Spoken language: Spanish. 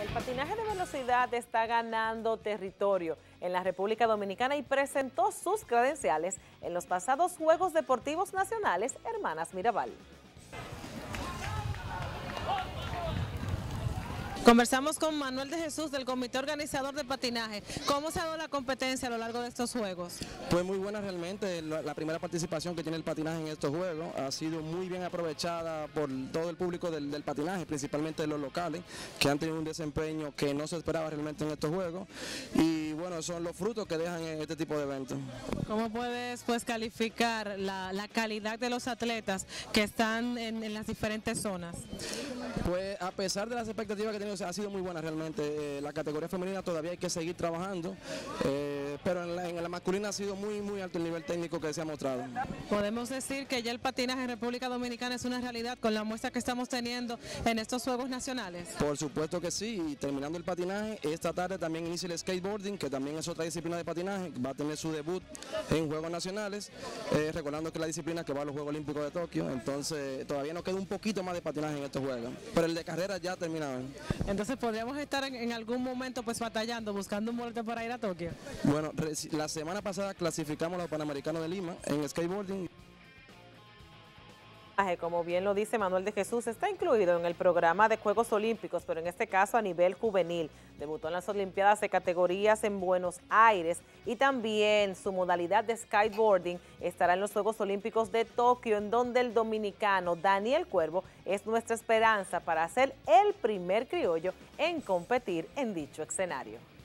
patinaje de velocidad está ganando territorio en la República Dominicana y presentó sus credenciales en los pasados Juegos Deportivos Nacionales Hermanas Mirabal. Conversamos con Manuel de Jesús del comité organizador de patinaje. ¿Cómo se ha dado la competencia a lo largo de estos Juegos? Pues muy buena realmente, la primera participación que tiene el patinaje en estos Juegos ha sido muy bien aprovechada por todo el público del patinaje, principalmente los locales, que han tenido un desempeño que no se esperaba realmente en estos Juegos y bueno, son los frutos que dejan en este tipo de eventos. ¿Cómo puedes calificar la calidad de los atletas que están en las diferentes zonas? Pues a pesar de las expectativas que he tenido, ha sido muy buena realmente. La categoría femenina todavía hay que seguir trabajando, pero en la masculina ha sido muy alto el nivel técnico que se ha mostrado. Podemos decir que ya el patinaje en República Dominicana es una realidad con la muestra que estamos teniendo en estos Juegos Nacionales. Por supuesto que sí, y terminando el patinaje, esta tarde también inicia el skateboarding, que también es otra disciplina de patinaje, va a tener su debut en Juegos Nacionales, recordando que es la disciplina que va a los Juegos Olímpicos de Tokio, entonces todavía nos queda un poquito más de patinaje en estos Juegos, pero el de carrera ya terminado. Entonces podríamos estar en algún momento pues batallando, buscando un boleto para ir a Tokio. Bueno, la semana pasada clasificamos a los Panamericanos de Lima en skateboarding. Como bien lo dice Manuel de Jesús, está incluido en el programa de Juegos Olímpicos, pero en este caso a nivel juvenil. Debutó en las Olimpiadas de categorías en Buenos Aires y también su modalidad de skateboarding estará en los Juegos Olímpicos de Tokio, en donde el dominicano Daniel Cuervo es nuestra esperanza para ser el primer criollo en competir en dicho escenario.